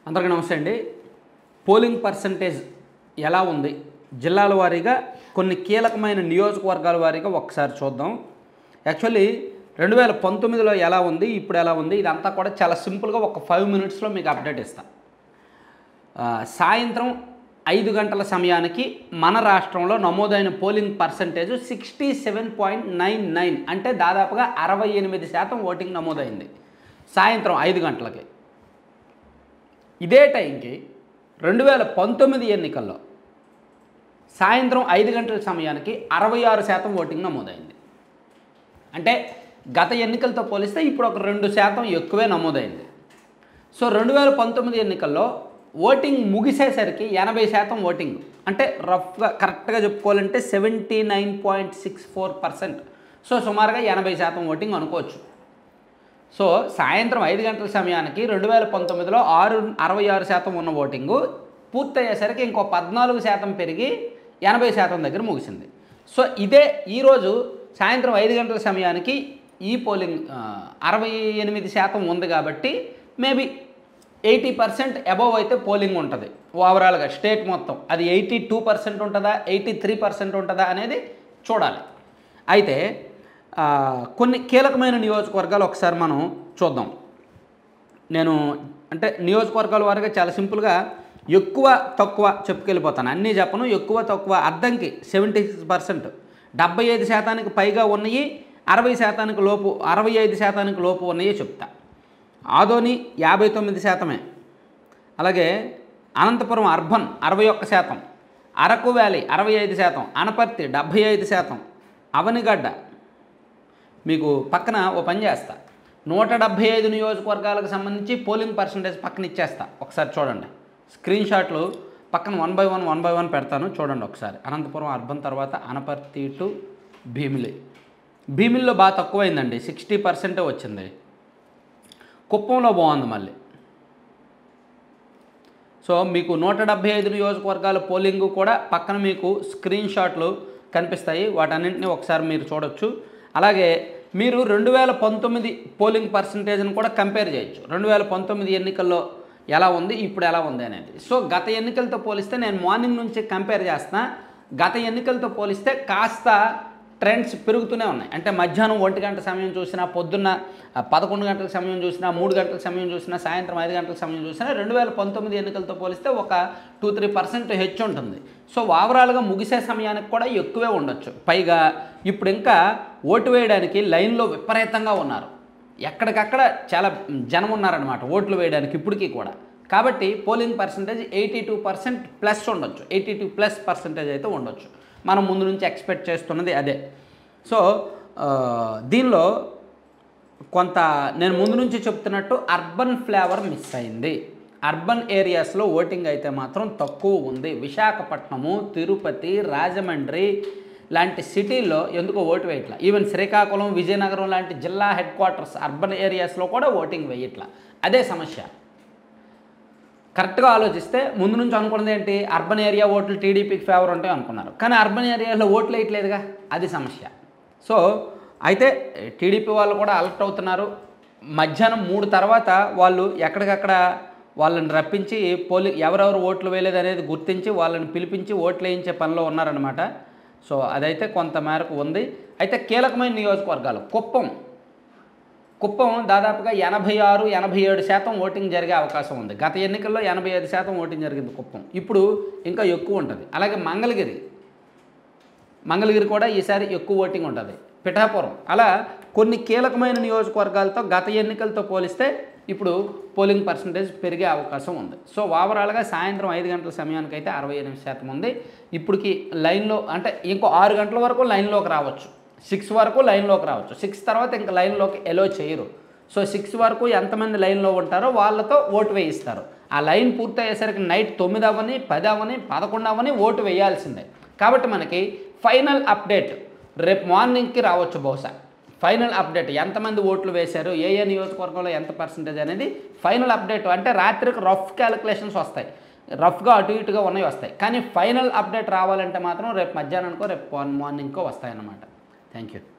అందరికీ నమస్తే అండి. పోలింగ్ పర్సంటేజ్ ఎలా ఉంది జిల్లాల వారీగా కొన్ని కీలకమైన నియోజకవర్గాల వారీగా ఒకసారి చూద్దాం. యాక్చువల్లీ 2019లో ఎలా ఉంది, ఇప్పుడు ఎలా ఉంది, ఇదంతా కూడా చాలా సింపుల్గా ఒక 5 మినిట్స్లో మీకు అప్డేట్ ఇస్తాను. సాయంత్రం 5 గంటల సమయానికి మన రాష్ట్రంలో నమోదైన పోలింగ్ పర్సంటేజ్ 67.99, అంటే దాదాపుగా 68% ఓటింగ్ నమోదైంది సాయంత్రం 5 గంటలకి. ఇదే టైంకి 2019 ఎన్నికల్లో సాయంత్రం 5 గంటల సమయానికి 66% ఓటింగ్ నమోదైంది. అంటే గత ఎన్నికలతో పోలిస్తే ఇప్పుడు ఒక 2% ఎక్కువే నమోదైంది. సో 2019 ఎన్నికల్లో ఓటింగ్ ముగిసేసరికి 80% ఓటింగ్, అంటే రఫ్గా కరెక్ట్గా చెప్పుకోవాలంటే 79.64%. సో సుమారుగా 80% ఓటింగ్ అనుకోవచ్చు. సో సాయంత్రం 5 గంటల సమయానికి 2019లో 66% ఉన్న ఓటింగు పూర్తయ్యేసరికి ఇంకో 14% పెరిగి 80% దగ్గర ముగిసింది. సో ఇదే ఈరోజు సాయంత్రం 5 గంటల సమయానికి ఈ పోలింగ్ 68% ఉంది కాబట్టి మేబీ 80% అబవ్ అయితే పోలింగ్ ఉంటుంది ఓవరాల్గా స్టేట్ మొత్తం. అది 82% ఉంటుందా 83% ఉంటుందా అనేది చూడాలి. అయితే కొన్ని కీలకమైన నియోజకవర్గాలు ఒకసారి మనం చూద్దాం. నేను అంటే నియోజకవర్గాల వారిగా చాలా సింపుల్గా ఎక్కువ తక్కువ చెప్పుకెళ్ళిపోతాను, అన్నీ చెప్పను. ఎక్కువ తక్కువ అద్దంకి 76%, 75% పైగా ఉన్నాయి, 60% లోపు 65% లోపు ఉన్నాయి చెప్తా. ఆదోని 59%, అలాగే అనంతపురం అర్బన్ 61%, అరకు వ్యాలీ 65%, అనపర్తి 75%, అవనిగడ్డ మీకు పక్కన ఓ పని చేస్తా, 175 నియోజకవర్గాలకు సంబంధించి పోలింగ్ పర్సంటేజ్ పక్కన ఇచ్చేస్తా. ఒకసారి చూడండి, స్క్రీన్ షాట్లు పక్కన 1 బై 1 పెడతాను, చూడండి ఒకసారి. అనంతపురం అర్బన్ తర్వాత అనపర్తి టు భీమిలి. భీమిలిలో బాగా తక్కువైందండి, 60% వచ్చింది. కుప్పంలో బాగుంది మళ్ళీ. సో మీకు 175 నియోజకవర్గాల పోలింగ్ కూడా పక్కన మీకు స్క్రీన్ షాట్లు కనిపిస్తాయి, వాటన్నింటినీ ఒకసారి మీరు చూడొచ్చు. అలాగే మీరు 2019 పోలింగ్ పర్సంటేజ్ని కూడా కంపేర్ చేయొచ్చు. 2019 ఎన్నికల్లో ఎలా ఉంది, ఇప్పుడు ఎలా ఉంది అనేది. సో గత ఎన్నికలతో పోలిస్తే నేను మార్నింగ్ నుంచి కంపేర్ చేస్తున్నా. గత ఎన్నికలతో పోలిస్తే కాస్త ట్రెండ్స్ పెరుగుతూనే ఉన్నాయి. అంటే మధ్యాహ్నం 1 గంట సమయం చూసినా, పొద్దున్న 11 గంటల సమయం చూసినా, 3 గంటల సమయం చూసినా, సాయంత్రం 5 గంటల సమయం చూసినా 2019 ఎన్నికలతో పోలిస్తే ఒక 2-3% హెచ్చు ఉంటుంది. సో ఓవరాల్గా ముగిసే సమయానికి కూడా ఎక్కువే ఉండొచ్చు. పైగా ఇప్పుడు ఇంకా ఓటు వేయడానికి లైన్లో విపరీతంగా ఉన్నారు, ఎక్కడికక్కడ చాలా జనం ఉన్నారనమాట ఓట్లు వేయడానికి ఇప్పటికీ కూడా. కాబట్టి పోలింగ్ పర్సంటేజ్ 82% ప్లస్ ఉండొచ్చు, 82+% అయితే ఉండొచ్చు. మనం ముందు నుంచి ఎక్స్పెక్ట్ చేస్తున్నది అదే. సో దీనిలో కొంత నేను ముందు నుంచి చెప్తున్నట్టు అర్బన్ ఫ్లేవర్ మిస్ అయింది. అర్బన్ ఏరియాస్లో ఓటింగ్ అయితే మాత్రం తక్కువ ఉంది. విశాఖపట్నము, తిరుపతి, రాజమండ్రి లాంటి సిటీల్లో ఎందుకో ఓటు వేయట్లా. ఈవెన్ శ్రీకాకుళం, విజయనగరం లాంటి జిల్లా హెడ్ క్వార్టర్స్ అర్బన్ ఏరియాస్లో కూడా ఓటింగ్ వేయట్లా. అదే సమస్య. కరెక్ట్గా ఆలోచిస్తే ముందు నుంచి అనుకున్నది ఏంటి, అర్బన్ ఏరియా ఓట్లు టీడీపీకి ఫేవర్ ఉంటాయి అనుకున్నారు, కానీ అర్బన్ ఏరియాలో ఓట్లు వేయట్లేదుగా, అది సమస్య. సో అయితే టీడీపీ వాళ్ళు కూడా అలర్ట్ అవుతున్నారు. మధ్యాహ్నం 3 తర్వాత వాళ్ళు ఎక్కడికక్కడ వాళ్ళని రప్పించి ఎవరెవరు ఓట్లు వేయలేదు అనేది గుర్తించి వాళ్ళని పిలిపించి ఓట్లు వేయించే పనిలో ఉన్నారనమాట. సో అదైతే కొంత మేరకు ఉంది. అయితే కీలకమైన నియోజకవర్గాలు కుప్పం దాదాపుగా 86-87% ఓటింగ్ జరిగే అవకాశం ఉంది. గత ఎన్నికల్లో 85% ఓటింగ్ జరిగింది కుప్పం, ఇప్పుడు ఇంకా ఎక్కువ ఉంటుంది. అలాగే మంగళగిరి కూడా ఈసారి ఎక్కువ ఓటింగ్ ఉంటుంది. పిఠాపురం, అలా కొన్ని కీలకమైన నియోజకవర్గాలతో గత ఎన్నికలతో పోలిస్తే ఇప్పుడు పోలింగ్ పర్సంటేజ్ పెరిగే అవకాశం ఉంది. సో ఓవరాల్గా సాయంత్రం 5 గంటల సమయానికైతే 68% ఉంది. ఇప్పటికి లైన్లో అంటే ఇంకో 6 గంటల వరకు లైన్లోకి రావచ్చు, 6 వరకు లైన్లోకి రావచ్చు. 6 తర్వాత ఇంకా లైన్లోకి ఎలో చేయరు. సో 6 వరకు ఎంతమంది లైన్లో ఉంటారో వాళ్ళతో ఓటు వేయిస్తారు. ఆ లైన్ పూర్తయ్యేసరికి నైట్ 9 అవ్వని, 10 అవ్వని, 11 అవ్వని ఓటు వేయాల్సిందే. కాబట్టి మనకి ఫైనల్ అప్డేట్ రేపు మార్నింగ్కి రావచ్చు బహుశా. ఫైనల్ అప్డేట్ ఎంతమంది ఓట్లు వేశారు, ఏ నియోజకవర్గంలో ఎంత పర్సంటేజ్ అనేది ఫైనల్ అప్డేట్. అంటే రాత్రికి రఫ్ క్యాలిక్యులేషన్స్ వస్తాయి, రఫ్గా అటు ఇటుగా ఉన్నాయి వస్తాయి, కానీ ఫైనల్ అప్డేట్ రావాలంటే మాత్రం రేపు మధ్యాహ్నానికో రేపు మార్నింగ్కో వస్తాయన్నమాట. Thank you.